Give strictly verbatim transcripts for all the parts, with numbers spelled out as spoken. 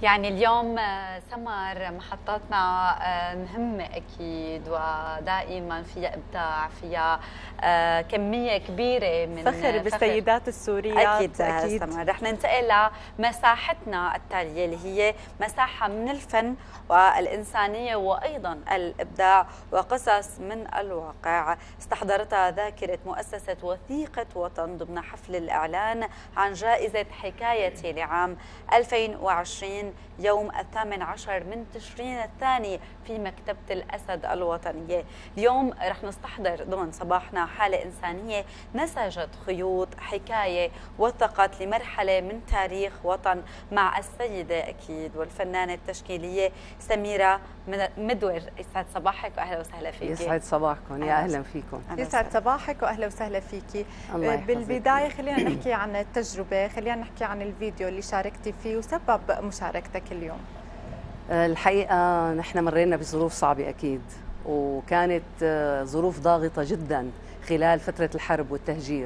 يعني اليوم آه، سمر محطاتنا آه، مهمة أكيد، ودائما فيها إبداع، فيها آه، كمية كبيرة من فخر بالسيدات السوريات. أكيد, أكيد. سمر رح ننتقل لمساحتنا التالية اللي هي مساحة من الفن والإنسانية وأيضا الإبداع وقصص من الواقع استحضرتها ذاكرة مؤسسة وثيقة وطن ضمن حفل الإعلان عن جائزة حكايتي لعام ألفين وعشرين يوم الثامن عشر من تشرين الثاني في مكتبة الأسد الوطنية. اليوم رح نستحضر ضمن صباحنا حالة إنسانية نسجت خيوط حكاية وثقت لمرحلة من تاريخ وطن مع السيدة أكيد والفنانة التشكيلية سميرة مدور. يسعد صباحك وأهلا وسهلا فيك. يسعد صباحكم، يا أهلا فيكم. يسعد صباحك وأهلا وسهلا فيكي. بالبداية خلينا نحكي عن التجربة، خلينا نحكي عن الفيديو اللي شاركتي فيه وسبب مشاركتك اليوم. الحقيقة نحن مرينا بظروف صعبة أكيد، وكانت ظروف ضاغطة جدا خلال فترة الحرب والتهجير.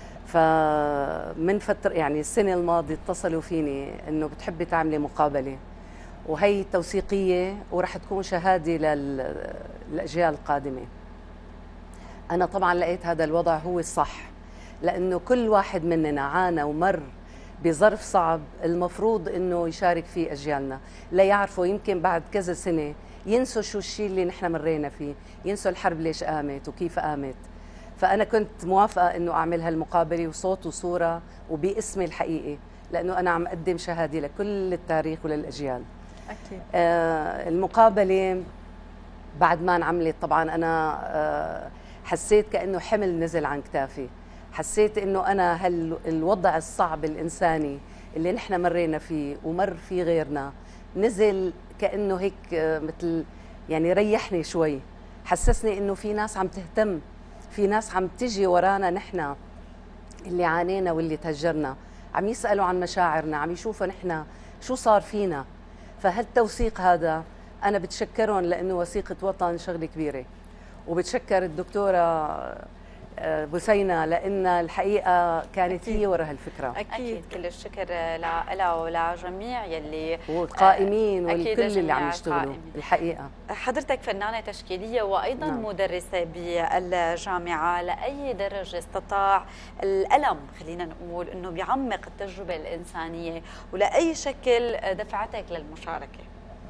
فمن فترة يعني السنة الماضية اتصلوا فيني إنه بتحبي تعملي مقابلة، وهي توثيقية ورح تكون شهادة للأجيال القادمة. أنا طبعا لقيت هذا الوضع هو الصح، لأنه كل واحد مننا عانى ومر بظرف صعب المفروض انه يشارك فيه اجيالنا، لا يعرفوا يمكن بعد كذا سنه ينسوا شو الشيء اللي نحن مرينا فيه، ينسوا الحرب ليش قامت وكيف قامت. فانا كنت موافقه انه اعمل هالمقابله وصوت وصوره وباسمي الحقيقي، لانه انا عم اقدم شهاده لكل التاريخ وللاجيال. اكيد. آه المقابله بعد ما انعملت طبعا انا آه حسيت كانه حمل نزل عن كتافي، حسيت انه انا هالوضع الصعب الانساني اللي نحن مرينا فيه ومر فيه غيرنا نزل كانه هيك مثل يعني ريحني شوي، حسسني انه في ناس عم تهتم، في ناس عم تجي ورانا نحن اللي عانينا واللي تهجرنا، عم يسالوا عن مشاعرنا، عم يشوفوا نحن شو صار فينا. فهالتوثيق هذا انا بتشكرهم لانه وثيقه وطن شغله كبيره، وبتشكر الدكتوره بوسينة لأن الحقيقة كانت أكيد. هي وراء هالفكرة. أكيد, أكيد. كل الشكر لها ولجميع يلي والقائمين والكل اللي عم يشتغلوا الحقيقة. حضرتك فنانة تشكيلية وأيضا نعم. مدرسة بالجامعة، لأي درجة استطاع الألم خلينا نقول أنه بيعمق التجربة الإنسانية، ولأي شكل دفعتك للمشاركة؟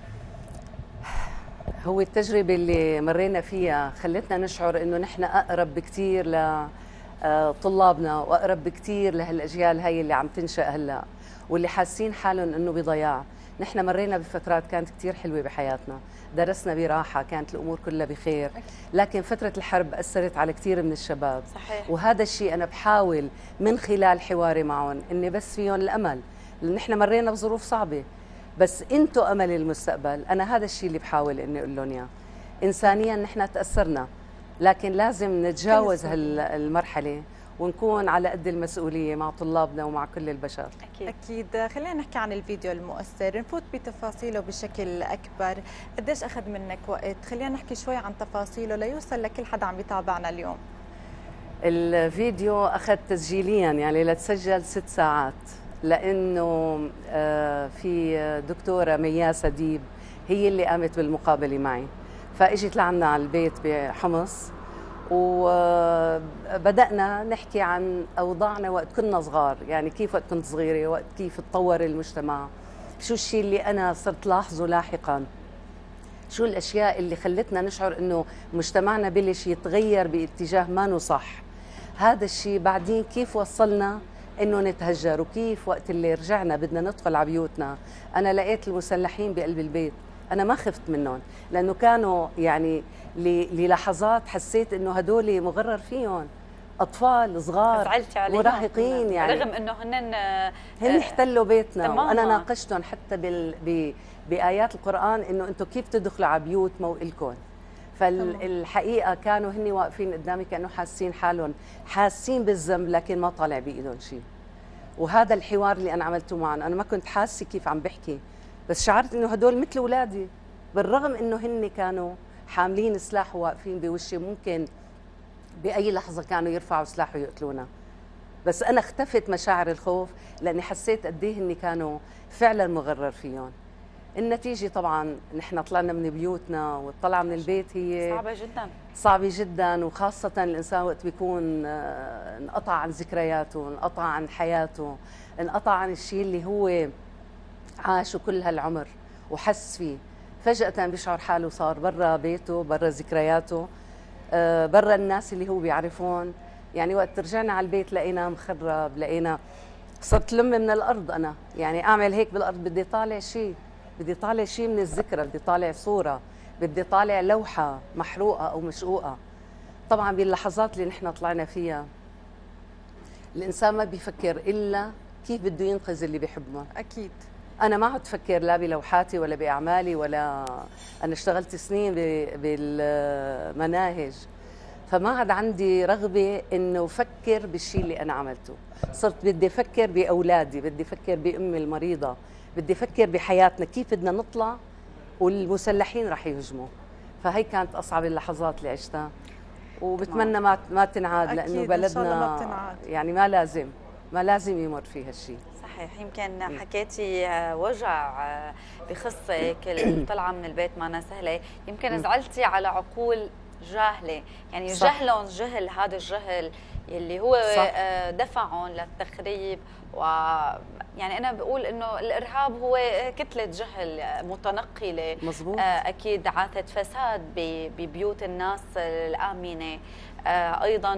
هو التجربة اللي مرينا فيها خلتنا نشعر انه نحن اقرب بكثير لطلابنا واقرب بكثير لهالاجيال هاي اللي عم تنشأ هلا واللي حاسين حالهم انه بضياع. نحن مرينا بفترات كانت كثير حلوة بحياتنا، درسنا براحة، كانت الامور كلها بخير، لكن فترة الحرب اثرت على كثير من الشباب. صحيح. وهذا الشيء انا بحاول من خلال حواري معهم اني بس فيهم الامل، لان نحن مرينا بظروف صعبة بس انتوا امل المستقبل. انا هذا الشيء اللي بحاول اني اقول لهم اياه. انسانيا نحن تاثرنا، لكن لازم نتجاوز هالمرحله ونكون على قد المسؤوليه مع طلابنا ومع كل البشر. اكيد اكيد. خلينا نحكي عن الفيديو المؤثر، نفوت بتفاصيله بشكل اكبر. قديش اخذ منك وقت؟ خلينا نحكي شوي عن تفاصيله ليوصل لكل حدا عم يتابعنا اليوم. الفيديو اخذ تسجيليا يعني لتسجل ست ساعات، لأنه في دكتورة مياس أديب هي اللي قامت بالمقابلة معي، فاجت لعنا على البيت بحمص وبدأنا نحكي عن أوضاعنا وقت كنا صغار، يعني كيف وقت كنت صغيرة، وقت كيف تطور المجتمع، شو الشيء اللي أنا صرت لاحظه لاحقا، شو الأشياء اللي خلتنا نشعر إنه مجتمعنا بلش يتغير باتجاه ما صح. هذا الشيء بعدين كيف وصلنا انه نتهجر، وكيف وقت اللي رجعنا بدنا ندخل على بيوتنا انا لقيت المسلحين بقلب البيت، انا ما خفت منهم لانه كانوا يعني للحظات حسيت انه هدول مغرر فيهم، اطفال صغار مراهقين، يعني رغم انه هن هن احتلوا بيتنا. وانا ناقشتهم حتى بال بايات القران انه انتم كيف تدخلوا على بيوت مو إلكم. فالحقيقه كانوا هن واقفين قدامي كانوا حاسين حالهم حاسين بالذنب لكن ما طالع بايدهم شيء. وهذا الحوار اللي انا عملته معهم، انا ما كنت حاسه كيف عم بحكي، بس شعرت انه هدول مثل اولادي، بالرغم انه هن كانوا حاملين سلاح وواقفين بوشي، ممكن باي لحظه كانوا يرفعوا سلاح ويقتلونا، بس انا اختفت مشاعر الخوف لاني حسيت قد ايه هن كانوا فعلا مغرر فيهم. النتيجة طبعا نحن طلعنا من بيوتنا، والطلعة من البيت هي صعبة جدا صعبة جدا، وخاصة الإنسان وقت بيكون آه، انقطع عن ذكرياته، انقطع عن حياته، انقطع عن الشيء اللي هو عاشه كل هالعمر وحس فيه، فجأة بيشعر حاله صار برا بيته، برا ذكرياته، آه، برا الناس اللي هو بيعرفون. يعني وقت رجعنا على البيت لقينا مخرب، لقينا صرت لم من الأرض. أنا يعني أعمل هيك بالأرض، بدي طالع شيء، بدي طالع شيء من الذكرى، بدي طالع صورة، بدي طالع لوحة محروقة أو مشقوقة. طبعا باللحظات اللي نحن طلعنا فيها الإنسان ما بيفكر إلا كيف بده ينقذ اللي بيحبهم. اكيد. أنا ما عدت أفكر لا بلوحاتي ولا بأعمالي، ولا أنا اشتغلت سنين بالمناهج، فما عاد عندي رغبة إنه أفكر بالشيء اللي أنا عملته. صرت بدي أفكر بأولادي، بدي أفكر بأمي المريضة، بدي أفكر بحياتنا كيف بدنا نطلع والمسلحين رح يهجموا. فهي كانت أصعب اللحظات اللي عشتها، وبتمنى ما ما تنعاد، لأنه بلدنا ما يعني ما لازم ما لازم يمر فيها الشيء. صحيح. يمكن حكيتي وجع بخصك، الطلعة من البيت ما سهلة، يمكن زعلتي على عقول جاهلة، يعني جهلهم جهل، هذا الجهل اللي هو صح. دفعهم للتخريب. و يعني أنا بقول إنه الإرهاب هو كتلة جهل متنقلة. مزبوط. أكيد عاثت فساد ببيوت الناس الآمنة، أيضا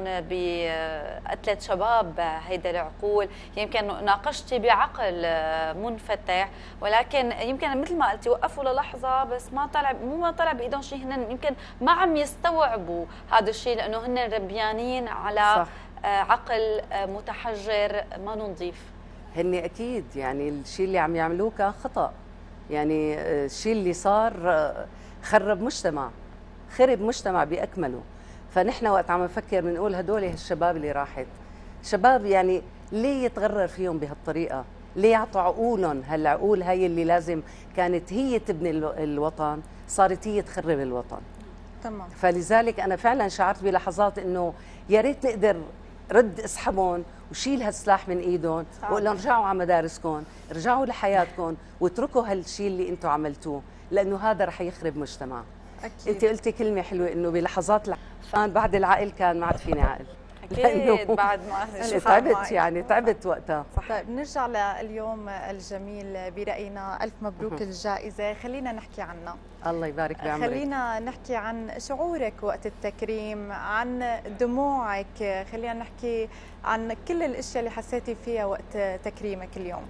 بقتلة شباب هيدا العقول. يمكن ناقشتي بعقل منفتح، ولكن يمكن مثل ما قلتي وقفوا للحظة، بس ما طلع، مو ما طلع بإيدهم شيء، هن يمكن ما عم يستوعبوا هذا الشيء، لأنه هن ربيانين على صح. عقل متحجر ما نضيف. هن أكيد يعني الشيء اللي عم يعملوه كان خطأ، يعني الشيء اللي صار خرب مجتمع، خرب مجتمع بأكمله. فنحن وقت عم نفكر بنقول هدول هالشباب اللي راحت، شباب يعني ليه يتغرر فيهم بهالطريقة؟ ليه يعطوا عقولهم هالعقول هاي اللي لازم كانت هي تبني الوطن، صارت هي تخرب الوطن. تمام. فلذلك أنا فعلا شعرت بلحظات إنه يا ريت نقدر رد اسحبهم وشيل هالسلاح من ايدهم، وقول لهم ارجعوا على مدارسكم، ارجعوا لحياتكم، واتركوا هالشيء اللي انتم عملتوه، لانه هذا رح يخرب مجتمع. أكيد. انت قلتي كلمه حلوه، انه بلحظات العقل بعد العقل كان ما عاد فيني عقل. اكيد بعد ما تعبت، يعني تعبت وقتها. طيب نرجع لليوم الجميل براينا، الف مبروك الجائزه، خلينا نحكي عنها. الله يبارك بعمرك. خلينا نحكي عن شعورك وقت التكريم، عن دموعك، خلينا نحكي عن كل الاشياء اللي حسيتي فيها وقت تكريمك اليوم.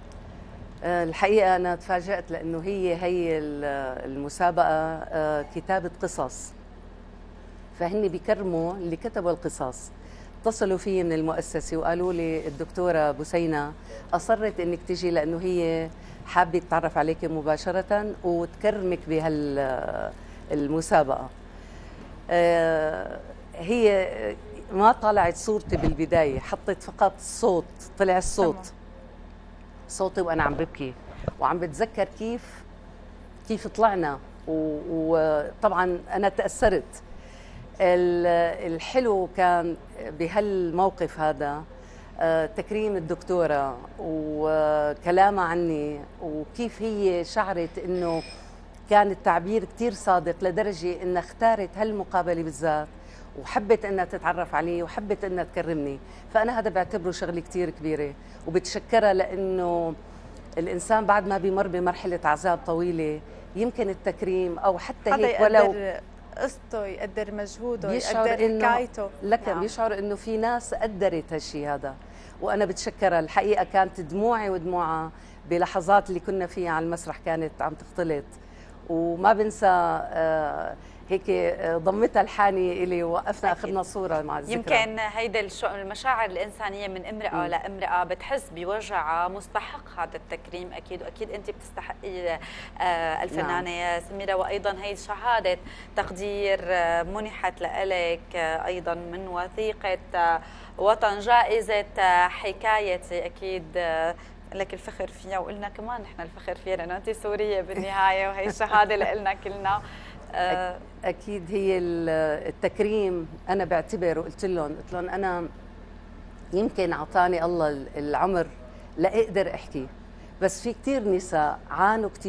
الحقيقه انا تفاجأت، لانه هي هي المسابقه كتابه قصص، فهن بيكرموا اللي كتبوا القصص. اتصلوا في من المؤسسه وقالوا لي الدكتوره بثينه اصرت انك تجي، لانه هي حابه تتعرف عليك مباشره وتكرمك بهالمسابقه. هي ما طلعت صورتي بالبدايه، حطت فقط صوت، طلع الصوت صوتي وانا عم ببكي، وعم بتذكر كيف كيف طلعنا، وطبعا انا تاثرت. الحلو كان بهالموقف هذا تكريم الدكتورة وكلامها عني، وكيف هي شعرت انه كان التعبير كتير صادق، لدرجة انها اختارت هالمقابلة بالذات وحبت انها تتعرف علي وحبت انها تكرمني. فانا هذا بعتبره شغلة كتير كبيرة، وبتشكرها، لانه الانسان بعد ما بيمر بمرحلة عذاب طويلة يمكن التكريم او حتى هيك ولو قصته، يقدر مجهوده، يقدر حكايته، لك نعم. بيشعر انه في ناس قدرت هالشيء هذا، وانا بتشكرها. الحقيقه كانت دموعي ودموعها بلحظات اللي كنا فيها على المسرح كانت عم تختلط، وما بنسى آه هيك ضمتها الحاني إلي، ووقفنا اخذنا صوره مع الذكرى. يمكن هيدا المشاعر الانسانيه من امراه م. لامراه بتحس بوجع مستحق هذا التكريم، اكيد واكيد انت بتستحقي الفنانه نعم. سميرة، وايضا هي شهاده تقدير منحت لك ايضا من وثيقه وطن، جائزه حكايتي، اكيد لك الفخر فيها، وقلنا كمان نحن الفخر فيها لانه انت سوريه بالنهايه، وهي الشهاده لنا كلنا. أكيد هي التكريم، أنا بعتبر وقلت لهم قلت لهم أنا يمكن أعطاني الله العمر لأقدر أحكي، بس في كتير نساء عانوا كتير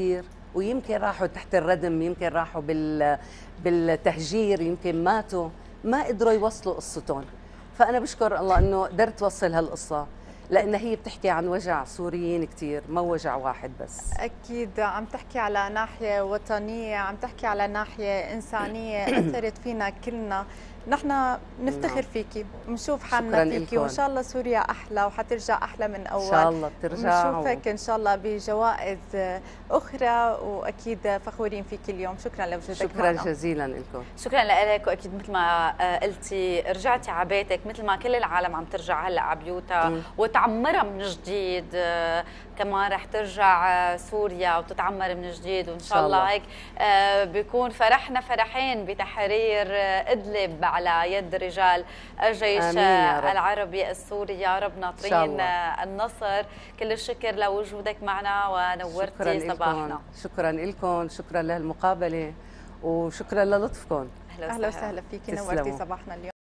ويمكن راحوا تحت الردم، يمكن راحوا بال بالتهجير، يمكن ماتوا، ما قدروا يوصلوا قصتهم. فأنا بشكر الله إنه قدرت أوصل هالقصة، لأن هي بتحكي عن وجع سوريين كتير، ما وجع واحد بس. أكيد عم تحكي على ناحية وطنية، عم تحكي على ناحية إنسانية أثرت فينا كلنا. نحن نفتخر فيكي، بنشوف حالنا فيكي، وإن شاء الله سوريا أحلى وحترجع أحلى من أول. إن شاء الله بترجع، بنشوفك إن شاء الله بجوائز أخرى، وأكيد فخورين فيكي اليوم. شكرا لوجودك شكرا معنا. جزيلا لكم. شكرا لك. واكيد مثل ما قلتي رجعتي على بيتك مثل ما كل العالم عم ترجع هلا على بيوتها وتعمرها من جديد، كمان رح ترجع سوريا وتتعمر من جديد، وان شاء الله هيك بيكون فرحنا فرحين بتحرير ادلب على يد رجال الجيش العربي السوري. يا رب ناطرين النصر. كل الشكر لوجودك معنا ونورتي صباحنا. شكرا لكم، شكرا لهالمقابله، وشكرا للطفكم. اهلا وسهلا فيكي، نورتي صباحنا اليوم.